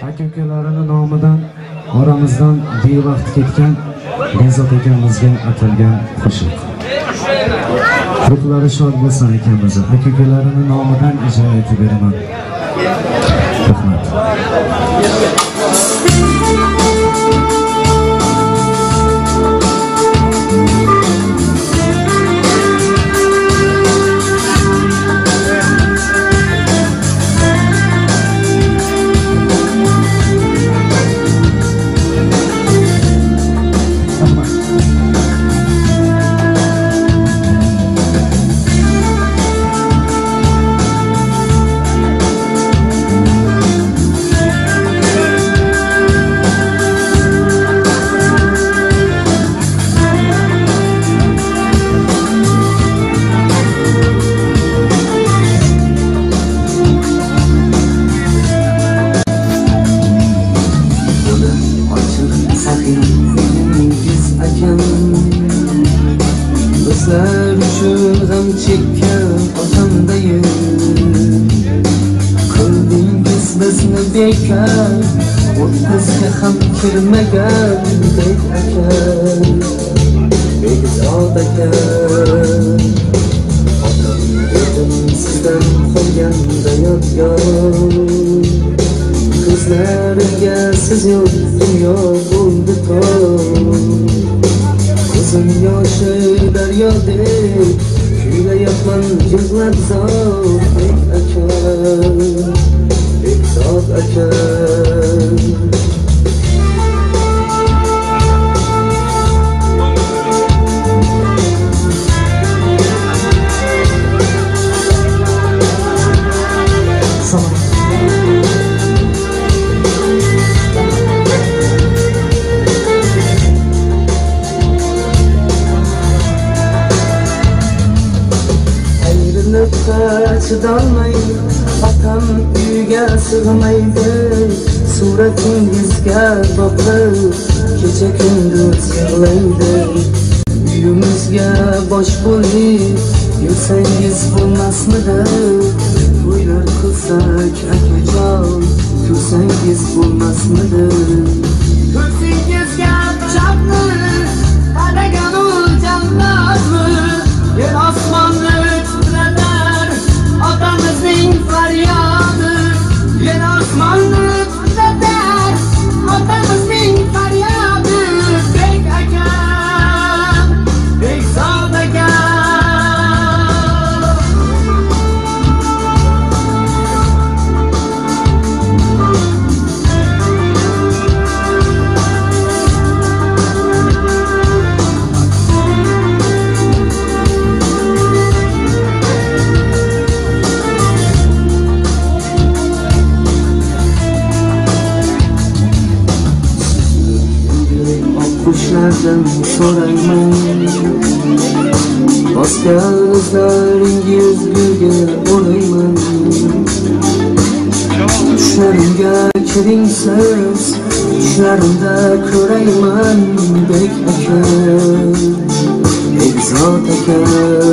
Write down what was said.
Aka-ukalarini nomidan oramizdan bevaqt ketgan Bezod akamizga atalgan qo'shiq. Ruhlari shod bo'lsin akamiz. Aka-ukalarini nomidan ijro etib beraman. Rahmat. Bizler üçün gam çekkan otamdayım. Kıldingiz bizni bekar, o'ttizga ham kirmagan bek aka, Begzod aka. Otam dedim sizdan qolganda yodgor, ko'zlarimga siz yo'q dunyo bo'ldi tor. Ko'zim yoshi daryodek kuylayapman yig'lab zor bek aka, Begzod aka. Chidolmay otam uyga sig'maydi, suratingizga boqib kecha kunduz yig'laydi. Uyimizga bosh bo'lib yursangiz bo'lmasmidi? To'ylar qilsak akajon, tursangiz bo'lmasmidi? Kursingizga pichoqni qadagan u jannatmi? Yer osmonni otamizning faryodi, yer osmonni titrar, otamizning faryodi. Bek aka, Begzod aka. Qushlardan so'rayman, bosgan izlaringiz gulga o'rayman. Tushlarimga kiring siz, tushlarimda ko'rayman bek aka, Begzod aka.